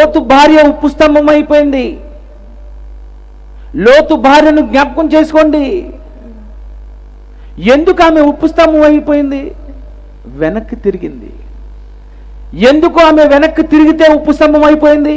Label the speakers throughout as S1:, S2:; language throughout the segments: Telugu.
S1: లోతు భార్య ఉప్పు స్తంభం అయిపోయింది. లోతు భార్యను జ్ఞాపకం చేసుకోండి. ఎందుకు ఆమె ఉప్పు స్తంభం అయిపోయింది? వెనక్కి తిరిగింది. ఎందుకు ఆమె వెనక్కి తిరిగితే ఉప్పు స్తంభం అయిపోయింది?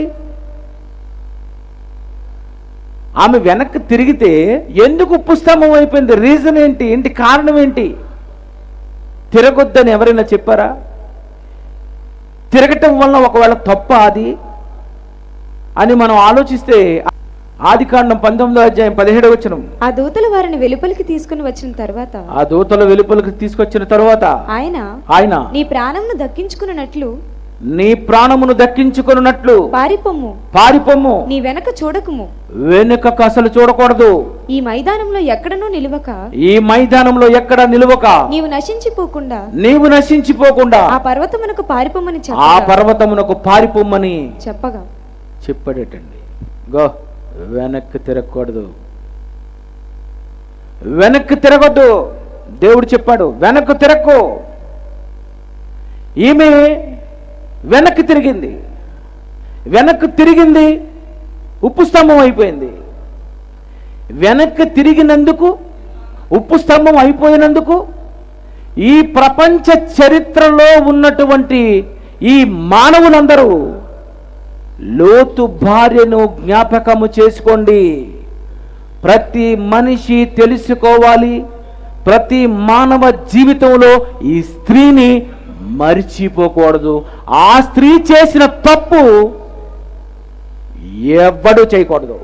S1: ఆమె వెనక్కి తిరిగితే ఎందుకు ఉప్పు స్తంభం అయిపోయింది? రీజన్ ఏంటి? ఏంటి కారణం ఏంటి? తిరగొద్దని ఎవరైనా చెప్పారా? తిరగటం వల్ల ఒకవేళ తప్ప అది అని మనం ఆలోచిస్తే ఆదికాండం 19వ అధ్యాయం 17వ వచనం,
S2: ఆ దూతలు వారిని వెలుపలికి తీసుకుని వచ్చిన తర్వాత,
S1: ఆ దూతలు వెలుపలికి తీసుకొచ్చిన తర్వాత ఆయన
S2: నీ ప్రాణమును దక్కించుకున్నట్లు
S1: నీ ప్రాణమును దక్కించుకున్నట్లు పారిపొమ్ము, నీ
S2: వెనక చూడకుము,
S1: వెనుకకు అసలు చూడకూడదు,
S2: ఈ మైదానంలో ఎక్కడనూ
S1: ఎక్కడ నిలువక
S2: నీవు నశించిపోకుండా ఆ పర్వతమునకు
S1: పారిపొమ్మని
S2: చెప్పగా
S1: చెప్పాడటండి. గో వెనక్కి తిరగకూడదు, వెనక్కి తిరగొద్దు. దేవుడు చెప్పాడు వెనక్కి తిరక్కు. ఈమె వెనక్కి తిరిగింది, ఉప్పు స్తంభం అయిపోయింది. వెనక్కి తిరిగినందుకు, ఉప్పు స్తంభం అయిపోయినందుకు ఈ ప్రపంచ చరిత్రలో ఉన్నటువంటి ఈ మానవులందరూ లోతు భార్యను జ్ఞాపకము చేసుకోండి. ప్రతి మనిషి తెలుసుకోవాలి, ప్రతి మానవ జీవితంలో ఈ స్త్రీని మరిచిపోకూడదు. ఆ స్త్రీ చేసిన తప్పు ఎవరు చేయకూడదు.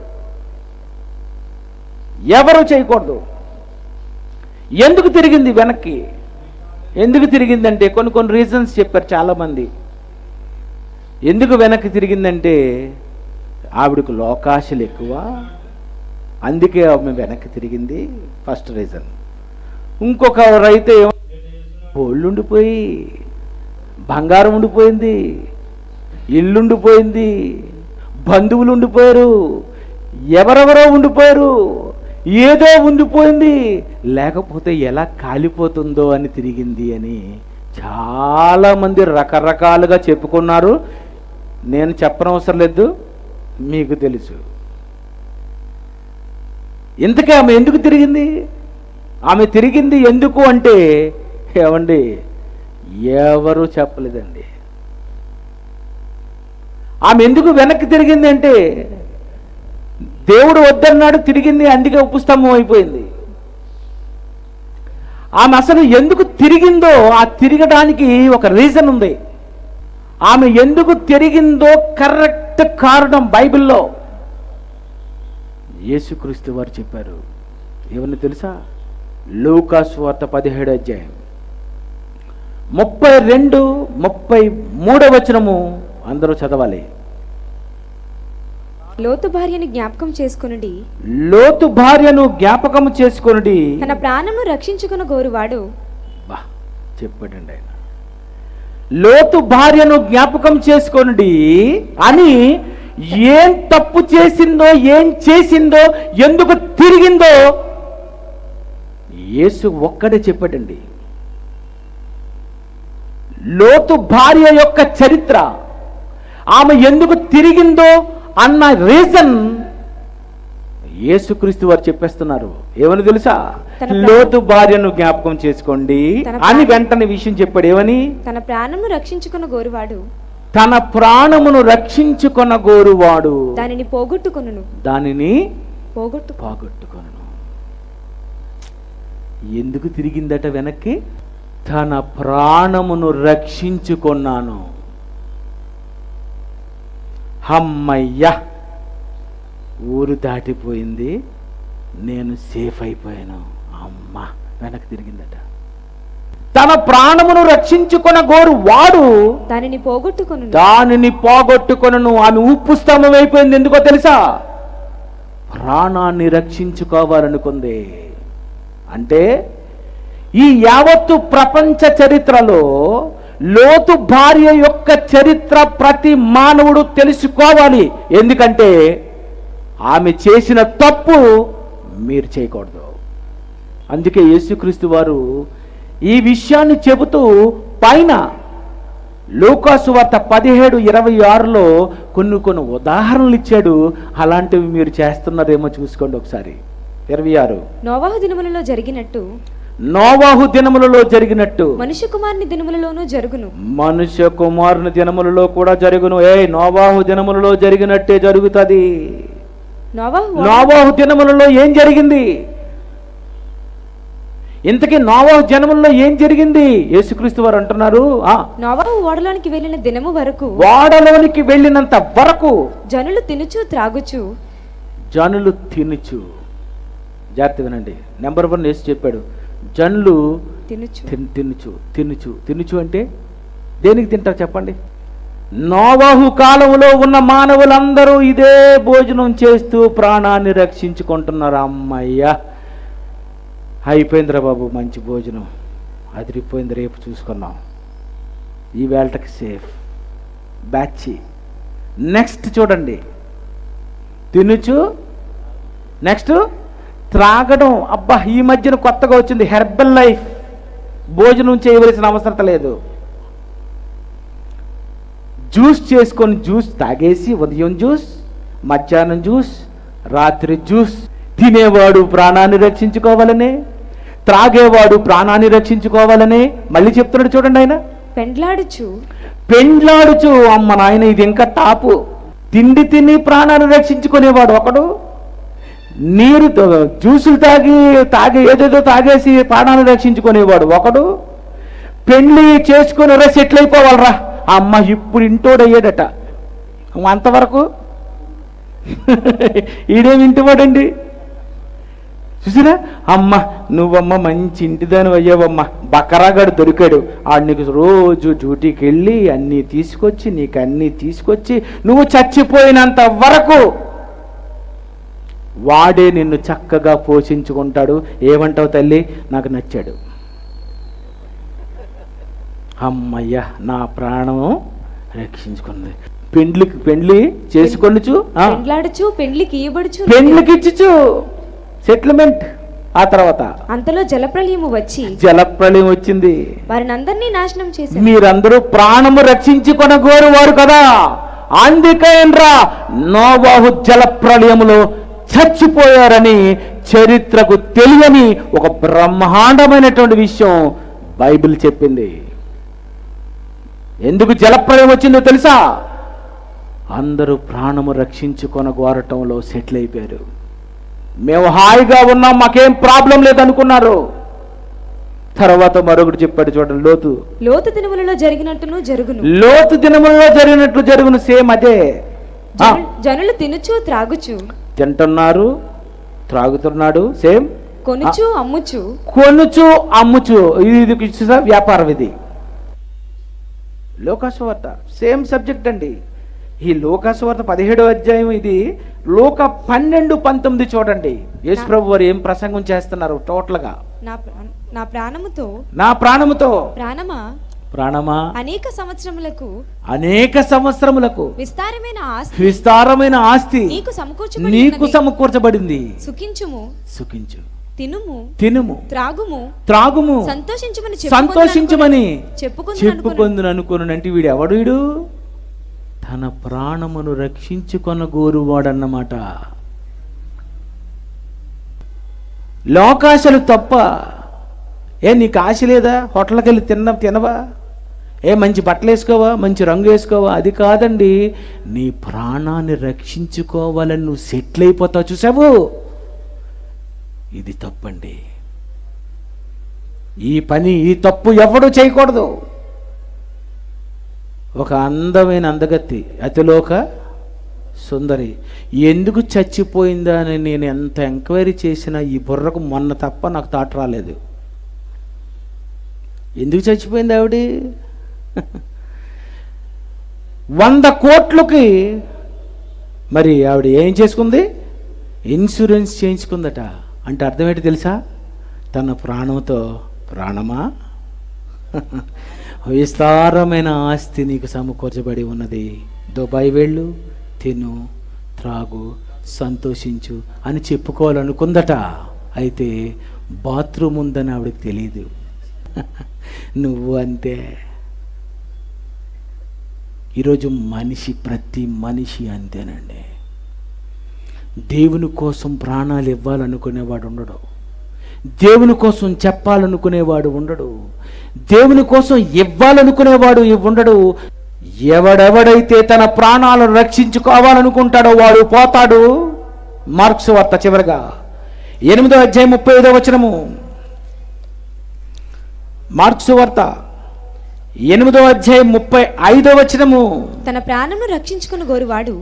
S1: ఎందుకు తిరిగింది వెనక్కి? ఎందుకు తిరిగిందంటే కొన్ని రీజన్స్ చెప్పారు చాలామంది. ఎందుకు వెనక్కి తిరిగిందంటే ఆవిడకు లోకాశలు ఎక్కువ, అందుకే ఆమె వెనక్కి తిరిగింది. First reason. ఇంకొక రైతే ఒళ్ళు ఉండిపోయి, బంగారం ఉండిపోయింది, ఇల్లుండిపోయింది, బంధువులు ఉండిపోయారు, ఎవరెవరో ఉండిపోయారు, ఏదో ఉండిపోయింది, లేకపోతే ఎలా కాలిపోతుందో అని తిరిగింది అని చాలామంది రకరకాలుగా చెప్పుకున్నారు. నేను చెప్పనవసరం లేదు, మీకు తెలుసు. ఇంతకీ ఆమె ఎందుకు తిరిగింది? ఆమె తిరిగింది ఎందుకు అంటే ఏమండి, ఎవరు చెప్పలేదండి. ఆమె ఎందుకు వెనక్కి తిరిగింది అంటే దేవుడు వద్దన్నాడు, తిరిగింది, అందుకే ఉప్పు స్తంభం అయిపోయింది. ఆమె అసలు ఎందుకు తిరిగిందో, ఆ తిరగడానికి ఒక రీజన్ ఉంది. ఆమె ఎందుకు తిరిగిందో కరెక్ట్ కారణం బైబిల్లో యేసుక్రీస్తు వారు చెప్పారు. ఏమని తెలుసా? లూకా సువార్త 17వ అధ్యాయం 32, 33వ వచనము అందరూ చదవాలి.
S2: లోతు భార్యను జ్ఞాపకం చేసుకొనుడి, తన ప్రాణమును రక్షించుకున్న గోరువాడు.
S1: చెప్పాడండి ఆయన. లోతు భార్యను జ్ఞాపకం చేసుకొనుడి అని ఏం తప్పు చేసిందో, ఏం చేసిందో, ఎందుకు తిరిగిందో యేసు ఒక్కడే చెప్పాడండి. లోతు భార్య యొక్క చరిత్ర, ఆమె ఎందుకు తిరిగిందో అన్న రీజన్ యేసుక్రీస్తు వారు చెప్పేస్తున్నారు. ఏమని తెలుసా? లోతు భార్యను జ్ఞాపకం చేసుకోండి అని వెంటనే విషయం చెప్పాడు. ఏమని?
S2: తన ప్రాణమును రక్షించుకున్న గోరువాడు దానిని పోగొట్టుకొనును.
S1: ఎందుకు తిరిగిందట వెనక్కి? తన ప్రాణమును రక్షించుకున్నాను. అమ్మయ్యా, ఊరు దాటిపోయింది, నేను సేఫ్ అయిపోయాను. అమ్మ, వెనక్కి తిరిగిందట. తన ప్రాణమును రక్షించుకున్న గోరు వాడు
S2: దానిని
S1: పోగొట్టుకొనును. ఆమె ఉప్పు స్తంభం అయిపోయింది. ఎందుకో తెలుసా? ప్రాణాన్ని రక్షించుకోవాలనుకుంది. అంటే ఈ యావత్తు ప్రపంచ చరిత్రలో లోతు భార్య యొక్క చరిత్ర ప్రతి మానవుడు తెలుసుకోవాలి. ఎందుకంటే ఆమె చేసిన తప్పు మీరు చేయకూడదు. అందుకే యేసుక్రీస్తు వారు ఈ విషయాన్ని చెబుతూ పైన లూకాసు వార్త 17:26లో కొన్ని ఉదాహరణలు ఇచ్చాడు. అలాంటివి మీరు చేస్తున్నారేమో చూసుకోండి ఒకసారి. 26
S2: నోవాహు దినములలో జరిగినట్టు
S1: నోవాహు దినములలో జరిగినట్టు
S2: మనుష్య కుమారుని దినములలోనూ జరుగును.
S1: మనుష్య కుమారుని దినములలో కూడా జరుగును. నోవాహు దినములలో జరిగినట్టే జరుగుతుంది. నోవాహు దినములలో ఏం జరిగింది? ఇంతకీ నోవాహు జనములలో ఏం జరిగింది? యేసుక్రీస్తు వారు అంటున్నారు,
S2: నోవాహు ఓడలోనికి వెళ్ళిన దినము వరకు,
S1: ఓడలోనికి వెళ్ళినంత వరకు
S2: జనులు తినుచు త్రాగుచు.
S1: జనులు తినుచు, జాగ్రత్త వినండి. నెంబర్ 1 యేసు చెప్పాడు, జనులు తినుచు అంటే దేనికి తింటారు చెప్పండి? నోవాహు కాలంలో ఉన్న మానవులందరూ ఇదే భోజనం చేస్తూ ప్రాణాన్ని రక్షించుకుంటున్నారు. అమ్మయ్యా, అయిపోయిందిరా బాబు, మంచి భోజనం అదిరిపోయింది, రేపు చూసుకున్నాం, ఈ వేళకి సేఫ్ బ్యాచ్. నెక్స్ట్ చూడండి, తినుచు, నెక్స్ట్ త్రాగడం. అబ్బా, ఈ మధ్యన కొత్తగా వచ్చింది హెర్బల్ లైఫ్. భోజనం చేయవలసిన అవసరం లేదు, జ్యూస్ చేసుకొని జ్యూస్ తాగేసి, ఉదయం జ్యూస్, మధ్యాహ్నం జ్యూస్, రాత్రి జ్యూస్. తినేవాడు ప్రాణాన్ని రక్షించుకోవాలనే, త్రాగేవాడు ప్రాణాన్ని రక్షించుకోవాలనే. మళ్ళీ చెప్తున్నాడు చూడండి, ఆయన పెండ్లాడుచు. అమ్మ నాయన, ఇది ఇంకా టాపు. తిండి తిని ప్రాణాన్ని రక్షించుకునేవాడు ఒకడు, నీరు జ్యూసులు తాగి ఏదేదో తాగేసి ప్రాణాన్ని రక్షించుకునేవాడు ఒకడు, పెళ్లి చేసుకుని సెటిల్ అయిపోవాలరా అమ్మ, ఇప్పుడు ఇంటోడయ్యాడట. అంతవరకు ఈడేమి ఇంటివాడండి, చూసిరా? అమ్మ, నువ్వమ్మ మంచి ఇంటిదాని అయ్యావమ్మ, బకరాగాడు దొరికాడు, ఆడు నీకు రోజు డ్యూటీకి వెళ్ళి అన్నీ తీసుకొచ్చి, నీకు అన్నీ తీసుకొచ్చి, నువ్వు చచ్చిపోయినంత వరకు వాడే నిన్ను చక్కగా పోషించుకుంటాడు. ఏమంటావు తల్లి? నాకు నచ్చాడు. అమ్మయ్యా, నా ప్రాణము రక్షించుకుంది. పెండ్లి చేసుకొనుచు, పెండ్లికి ఇచ్చుచు, సెటిల్మెంట్. ఆ తర్వాత
S2: అంతలో జలప్రళయం
S1: వచ్చింది,
S2: వారినందరినీ నాశనం చేసి.
S1: మీరందరూ ప్రాణము రక్షించుకొనగోరువారు కదా, అందుకేంరా నోవాహు జలప్రళయములో చచ్చిపోయారని చరిత్రకు తెలియని ఒక బ్రహ్మాండమైనటువంటి విషయం బైబిల్ చెప్పింది. ఎందుకు జలప్రళయం వచ్చిందో తెలుసా? అందరూ ప్రాణము రక్షించుకొనగోరటంలో సెటిల్ అయిపోయారు. మేము హాయిగా ఉన్నాం, మాకేం ప్రాబ్లం లేదనుకున్నారు. తర్వాత మరొకటి చెప్పాడు చూడండి, లోతు
S2: దినములలో జరిగినట్టును జరుగును.
S1: లోతు దినములలో జరిగినట్లు జరుగును. సేమ్ అదే.
S2: జనులు తినుచు త్రాగుచు,
S1: తింటున్నారు, త్రాగుతున్నాడు. సేమ్
S2: కొనుచు
S1: అమ్ముచు. ఇది వ్యాపారం. ఇది లోకాసువార్త సేమ్ సబ్జెక్ట్ అండి. ఈ లోకాసువార్త 17వ అధ్యాయం. ఇది లోక 12:19 చూడండి. యేసు ప్రభు వారు ఏం ప్రసంగం చేస్తున్నారు టోటల్గా.
S2: నా
S1: ప్రాణముతో
S2: ప్రాణమా అనేక
S1: సంవత్సరములకు విస్తారమైన ఆస్తి నీకు సమకూర్చబడింది. సుఖించు, తినుము, త్రాగుము, సంతోషించమని చెప్పుకొందును అనుకోను. అంటే వీడు ఎవడు? వీడు తన ప్రాణమును రక్షించుకొనగోరువాడన్నమాట. లోకాశలు తప్ప. నీకు ఆశ లేదా? హోటల్కి వెళ్ళి తినవా? మంచి బట్టలు వేసుకోవా? మంచి రంగు వేసుకోవా? అది కాదండి. నీ ప్రాణాన్ని రక్షించుకోవాలని నువ్వు సెటిల్ అయిపోతావు. చూసావు? ఇది తప్పండి. ఈ తప్పు ఎవడూ చేయకూడదు. ఒక అందమైన అందగత్తి, అతిలోక సుందరి ఎందుకు చచ్చిపోయిందా అని నేను ఎంత ఎంక్వైరీ చేసినా ఈ బుర్రకు మొన్న తప్ప నాకు థాట్ రాలేదు. ఎందుకు చచ్చిపోయింది ఆవిడ? 100 కోట్లకి మరి ఆవిడ ఏం చేసుకుంది? ఇన్సూరెన్స్ చేయించుకుందట. అంటే అర్థం ఏంటి తెలుసా? తన ప్రాణంతో, ప్రాణమా విస్తారమైన ఆస్తి నీకు సమకూర్చబడి ఉన్నది, దుబాయ్ వెళ్ళు, తిను, త్రాగు, సంతోషించు అని చెప్పుకోవాలనుకుందట. అయితే బాత్రూమ్ ఉందని ఆవిడకి తెలియదు. నువ్వు అంతే. ఈరోజు ప్రతి మనిషి అంతేనండి. దేవుని కోసం ప్రాణాలు ఇవ్వాలనుకునేవాడు ఉండడు, దేవుని కోసం చెప్పాలనుకునేవాడు ఉండడు, దేవుని కోసం ఇవ్వాలనుకునేవాడు ఉండడు. ఎవడెవడైతే తన ప్రాణాలను రక్షించుకోవాలనుకుంటాడో వాడు పోతాడు. మార్క్స్ వార్త చివరగా 8వ అధ్యాయం 35వ వచనము. మార్క్స్ వార్త 8వ అధ్యాయం 35వ వచనము.
S2: తన ప్రాణమును రక్షించుకుని గోరువాడు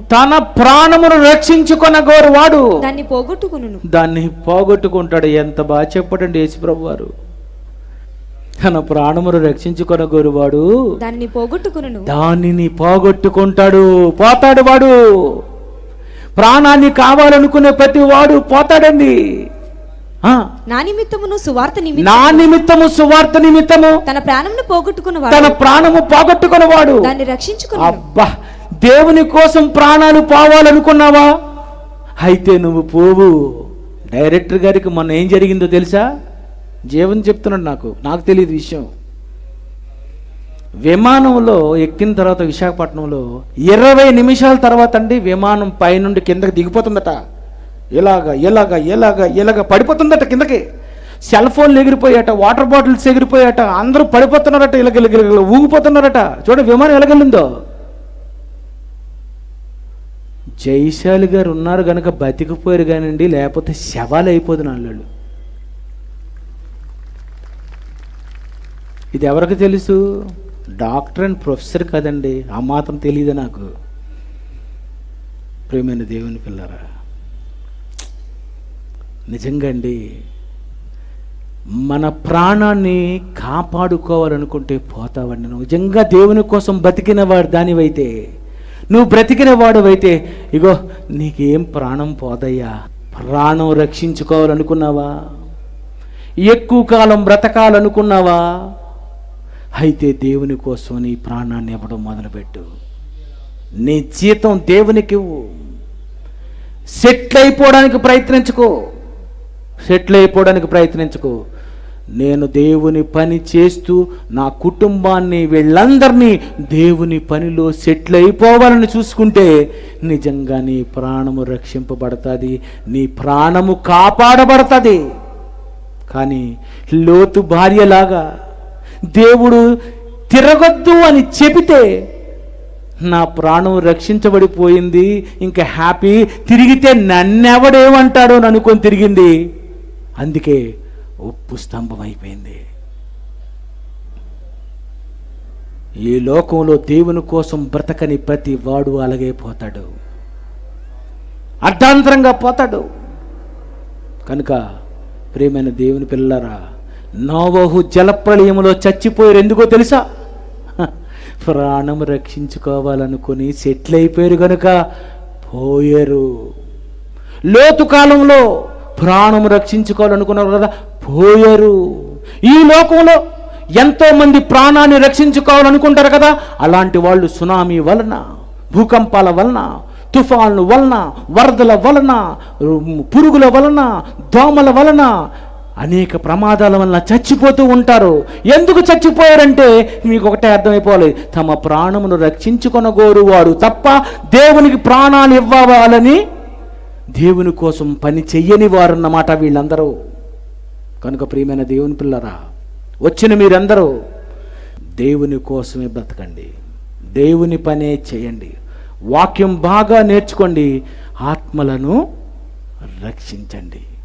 S2: దాన్ని పోగొట్టుకును.
S1: దాన్ని పోగొట్టుకుంటాడు. ఎంత బాగా చెప్పడండి యేసుప్రభు వారు. తన ప్రాణమును రక్షించుకొన గోరువాడు దానిని పోగొట్టుకుంటాడు. పోతాడు వాడు. ప్రాణాన్ని కావాలనుకునే ప్రతి వాడు పోతాడండి.
S2: నా నిమిత్తము సువార్త నిమిత్తము తన ప్రాణము పోగొట్టుకున్నవాడు దాన్ని రక్షించుకును.
S1: అబ్బా, దేవుని కోసం ప్రాణాలు పోవాలనుకున్నావా? అయితే నువ్వు పోవు. డైరెక్టర్ గారికి మొన్న ఏం జరిగిందో తెలుసా? జీవన్ చెప్తున్నాడు. నాకు తెలియదు విషయం. విమానంలో ఎక్కిన తర్వాత విశాఖపట్నంలో 20 నిమిషాల తర్వాత అండి విమానం పైనుండి కిందకి దిగిపోతుందట. ఇలాగా పడిపోతుందట కిందకి. సెల్ ఫోన్లు ఎగిరిపోయాట, వాటర్ బాటిల్స్ ఎగిరిపోయాట, అందరూ పడిపోతున్నారట, ఇలాగ ఊగిపోతున్నారట. చూడండి విమానం ఎలాగెళ్ళిందో. జైశాలి గారు ఉన్నారు కనుక బతికిపోయారు కానివ్వండి, లేకపోతే శవాలు అయిపోతున్నారు వాళ్ళు. ఇది ఎవరికి తెలుసు? డాక్టర్ అండ్ ప్రొఫెసర్ కదండి. ఆ మాత్రం తెలియదు నాకు. ప్రియమైన దేవుని పిల్లరా, నిజంగా అండి మన ప్రాణాన్ని కాపాడుకోవాలనుకుంటే పోతావండి. నువ్వు నిజంగా దేవుని కోసం బతికిన వాడు దానివైతే, నువ్వు బ్రతికిన వాడువైతే, ఇగో నీకేం ప్రాణం పోదయ్యా. ప్రాణం రక్షించుకోవాలనుకున్నావా? ఎక్కువ కాలం బ్రతకాలనుకున్నావా? అయితే దేవుని కోసం నీ ప్రాణాన్ని ఇవ్వడం మొదలుపెట్టు. నీ జీతం దేవునికి ఇవ్వు. సెటిల్ అయిపోవడానికి ప్రయత్నించుకో. నేను దేవుని పని చేస్తూ నా కుటుంబాన్ని వీళ్ళందరినీ దేవుని పనిలో సెటిల్ అయిపోవాలని చూసుకుంటే నిజంగా నీ ప్రాణము రక్షింపబడుతుంది, నీ ప్రాణము కాపాడబడుతుంది. కానీ లోతు భార్యలాగా దేవుడు తిరగొద్దు అని చెబితే నా ప్రాణం రక్షించబడిపోయింది, ఇంకా హ్యాపీ, తిరిగితే నన్నెవడేమంటాడో అనుకొని తిరిగింది. అందుకే ఉప్పు స్తంభం అయిపోయింది. ఈ లోకంలో దేవుని కోసం బ్రతకని ప్రతి వాడు అలాగే పోతాడు, అర్ధాంతరంగా పోతాడు. కనుక ప్రియమైన దేవుని పిల్లలారా, నోవహు జలప్రళయములో చచ్చిపోయారు. ఎందుకో తెలుసా? ప్రాణం రక్షించుకోవాలనుకుని సెటిల్ అయిపోయారు కనుక పోయారు. లోతు కాలంలో ప్రాణం రక్షించుకోవాలనుకున్నారు కదా, పోయారు. ఈ లోకంలో ఎంతో మంది ప్రాణాన్ని రక్షించుకోవాలనుకుంటారు కదా, అలాంటి వాళ్ళు సునామీ వలన, భూకంపాల వలన, తుఫాన్ల వలన, వరదల వలన, పురుగుల వలన, దోమల వలన, అనేక ప్రమాదాల వలన చచ్చిపోతూ ఉంటారు. ఎందుకు చచ్చిపోయారంటే మీకు ఒకటే అర్థమైపోవాలి, తమ ప్రాణమును రక్షించుకొనగోరువాడు తప్ప దేవునికి ప్రాణాలు ఇవ్వాలని దేవుని కోసం పని చెయ్యని వారు అన్నమాట వీళ్ళందరూ. కనుక ప్రియమైన దేవుని పిల్లరా, వచ్చిన మీరందరూ దేవుని కోసమే బ్రతకండి, దేవుని పనే చేయండి, వాక్యం బాగా నేర్చుకోండి, ఆత్మలను రక్షించండి.